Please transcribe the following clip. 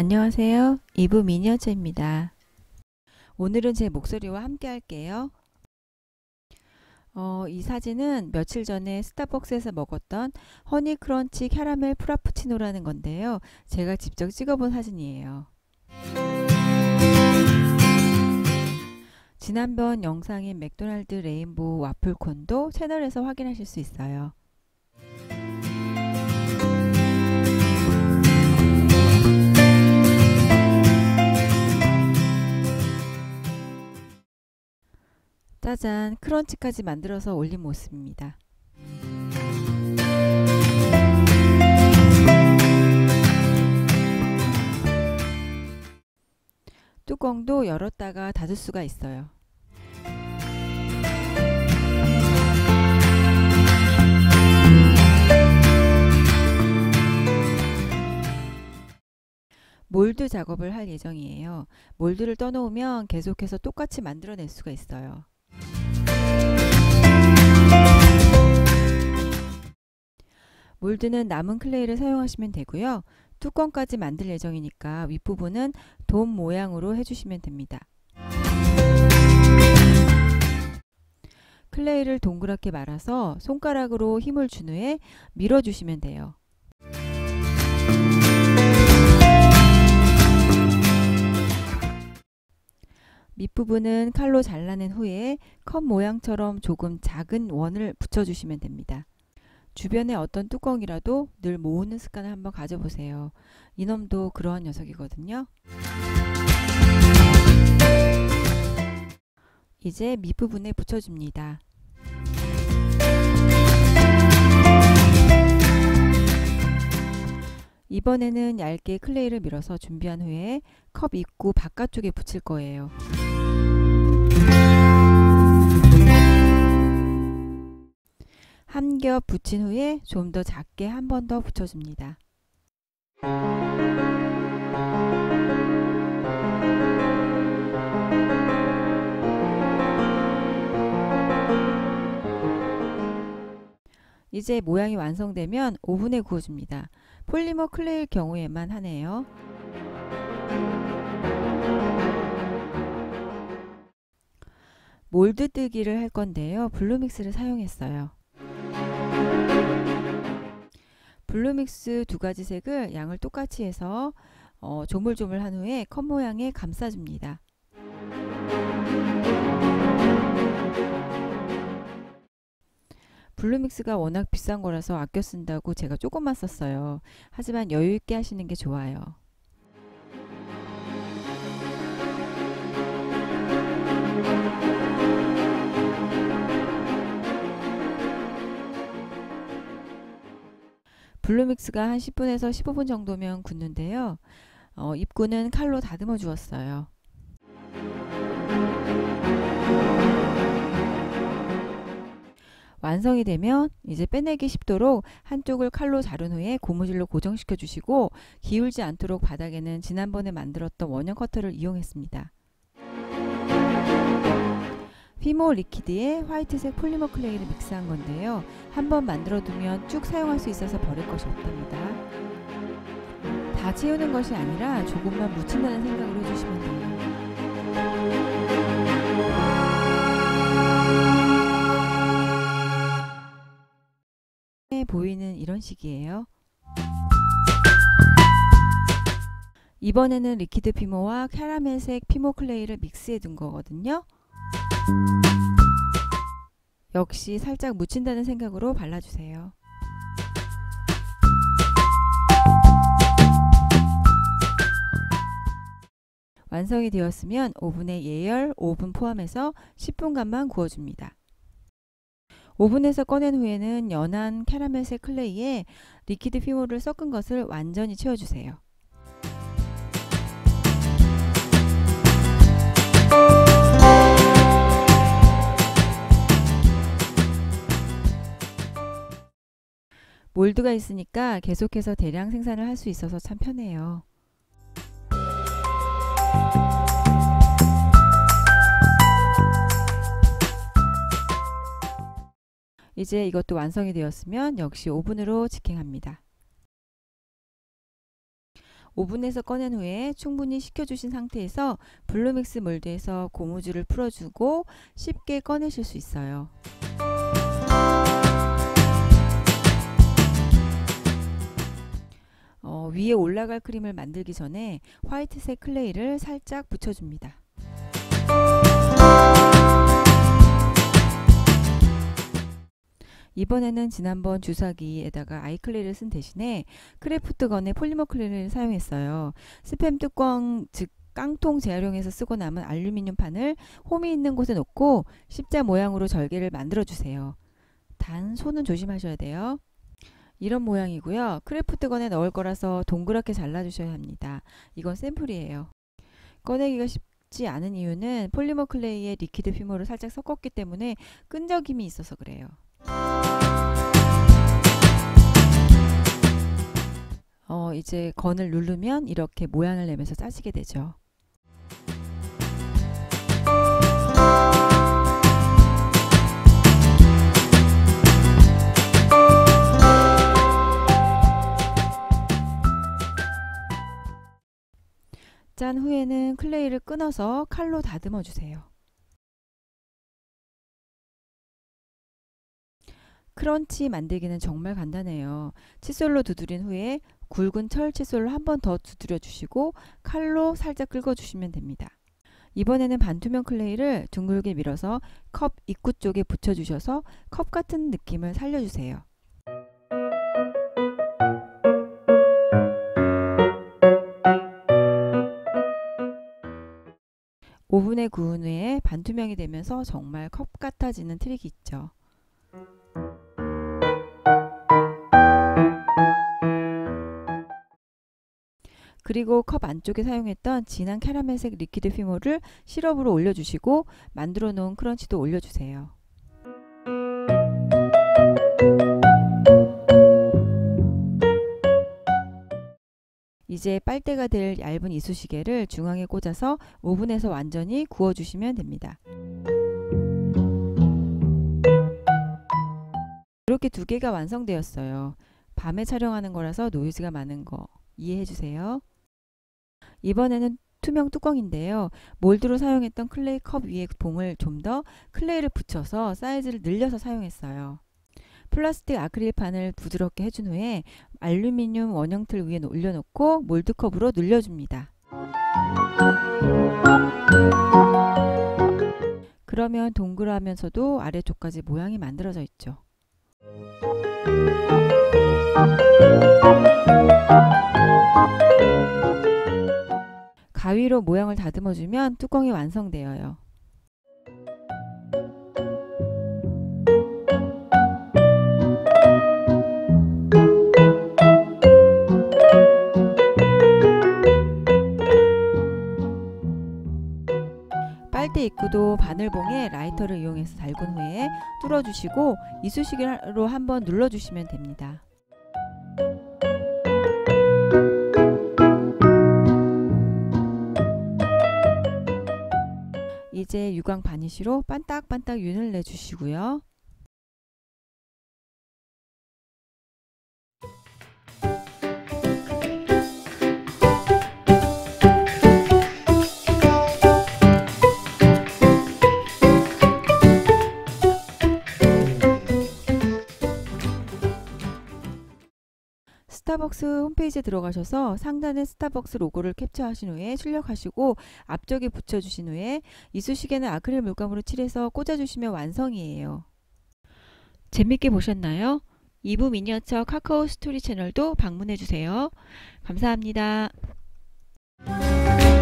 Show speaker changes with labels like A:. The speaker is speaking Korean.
A: 안녕하세요. 이브 미니어처입니다. 오늘은 제 목소리와 함께 할게요. 이 사진은 며칠 전에 스타벅스에서 먹었던 허니 크런치 캐러멜 프라푸치노라는 건데요. 제가 직접 찍어본 사진이에요. 지난번 영상인 맥도날드 레인보우 와플콘도 채널에서 확인하실 수 있어요. 짜잔, 크런치까지 만들어서 올린 모습입니다. 뚜껑도 열었다가 닫을 수가 있어요. 몰드 작업을 할 예정이에요. 몰드를 떠놓으면 계속해서 똑같이 만들어낼 수가 있어요. 몰드는 남은 클레이를 사용하시면 되고요. 뚜껑까지 만들 예정이니까 윗부분은 돔 모양으로 해주시면 됩니다. 클레이를 동그랗게 말아서 손가락으로 힘을 준 후에 밀어주시면 돼요. 밑부분은 칼로 잘라낸 후에 컵 모양처럼 조금 작은 원을 붙여주시면 됩니다. 주변에 어떤 뚜껑이라도 늘 모으는 습관을 한번 가져보세요. 이놈도 그러한 녀석이거든요. 이제 밑부분에 붙여줍니다. 이번에는 얇게 클레이를 밀어서 준비한 후에 컵 입구 바깥쪽에 붙일 거예요. 한 겹 붙인 후에 좀 더 작게 한 번 더 붙여줍니다. 이제 모양이 완성되면 오븐에 구워줍니다. 폴리머 클레이일 경우에만 하네요. 몰드 뜨기를 할 건데요. 블루믹스를 사용했어요. 블루믹스 두 가지 색을 양을 똑같이 해서 조물조물한 후에 컵 모양에 감싸줍니다. 블루믹스가 워낙 비싼 거라서 아껴 쓴다고 제가 조금만 썼어요. 하지만 여유 있게 하시는 게 좋아요. 블루믹스가 한 10분에서 15분 정도면 굳는데요. 입구는 칼로 다듬어 주었어요. 완성이 되면 이제 빼내기 쉽도록 한쪽을 칼로 자른 후에 고무줄로 고정시켜 주시고 기울지 않도록 바닥에는 지난번에 만들었던 원형 커터를 이용했습니다. 피모 리퀴드에 화이트색 폴리머 클레이를 믹스한 건데요. 한번 만들어 두면 쭉 사용할 수 있어서 버릴 것이 없답니다. 다 채우는 것이 아니라 조금만 묻힌다는 생각으로 해주시면 돼요. 보이는 이런 식이에요. 이번에는 리퀴드 피모와 캐러멜색 피모 클레이를 믹스해 둔 거거든요. 역시 살짝 묻힌다는 생각으로 발라주세요. 완성이 되었으면 오븐에 예열, 오븐 포함해서 10분간만 구워줍니다. 오븐에서 꺼낸 후에는 연한 캐러멜색 클레이에 리퀴드 피모를 섞은 것을 완전히 채워주세요. 몰드가 있으니까 계속해서 대량 생산을 할 수 있어서 참 편해요. 이제 이것도 완성이 되었으면 역시 오븐으로 직행합니다. 오븐에서 꺼낸 후에 충분히 식혀주신 상태에서 블루믹스 몰드에서 고무줄을 풀어주고 쉽게 꺼내실 수 있어요. 위에 올라갈 크림을 만들기 전에 화이트색 클레이를 살짝 붙여줍니다. 이번에는 지난번 주사기에다가 아이클레이를 쓴 대신에 크래프트건의 폴리머 클레이를 사용했어요. 스팸 뚜껑, 즉 깡통 재활용해서 쓰고 남은 알루미늄 판을 홈이 있는 곳에 놓고 십자 모양으로 절개를 만들어 주세요. 단 손은 조심하셔야 돼요. 이런 모양이고요. 크래프트건에 넣을 거라서 동그랗게 잘라 주셔야 합니다. 이건 샘플이에요. 꺼내기가 쉽지 않은 이유는 폴리머 클레이에 리퀴드 피모를 살짝 섞었기 때문에 끈적임이 있어서 그래요. 이제 건을 누르면 이렇게 모양을 내면서 짜지게 되죠. 짠 후에는 클레이를 끊어서 칼로 다듬어 주세요. 크런치 만들기는 정말 간단해요. 칫솔로 두드린 후에 굵은 철 칫솔로 한 번 더 두드려 주시고 칼로 살짝 긁어 주시면 됩니다. 이번에는 반투명 클레이를 둥글게 밀어서 컵 입구 쪽에 붙여 주셔서 컵 같은 느낌을 살려주세요. 오븐에 구운 후에 반투명이 되면서 정말 컵 같아지는 트릭이 있죠. 그리고 컵 안쪽에 사용했던 진한 캐러멜색 리퀴드 피모를 시럽으로 올려주시고 만들어 놓은 크런치도 올려주세요. 이제 빨대가 될 얇은 이쑤시개를 중앙에 꽂아서 오븐에서 완전히 구워주시면 됩니다. 이렇게 두 개가 완성되었어요. 밤에 촬영하는 거라서 노이즈가 많은 거 이해해주세요. 이번에는 투명 뚜껑인데요. 몰드로 사용했던 클레이 컵 위에 봉을 좀 더 클레이를 붙여서 사이즈를 늘려서 사용했어요. 플라스틱 아크릴판을 부드럽게 해준 후에 알루미늄 원형틀 위에 올려놓고 몰드컵으로 늘려줍니다. 그러면 동그라면서도 아래쪽까지 모양이 만들어져 있죠. 가위로 모양을 다듬어주면 뚜껑이 완성되어요. 빨대 입구도 바늘봉에 라이터를 이용해서 달군 후에 뚫어주시고 이쑤시개로 한번 눌러주시면 됩니다. 이제 유광 바니쉬로 반딱반딱 윤을 내주시고요. 스타벅스 홈페이지에 들어가셔서 상단에 스타벅스 로고를 캡처하신 후에 출력하시고 앞쪽에 붙여주신 후에 이쑤시개는 아크릴 물감으로 칠해서 꽂아주시면 완성이에요. 재밌게 보셨나요? 2부 미니어처 카카오 스토리 채널도 방문해주세요. 감사합니다.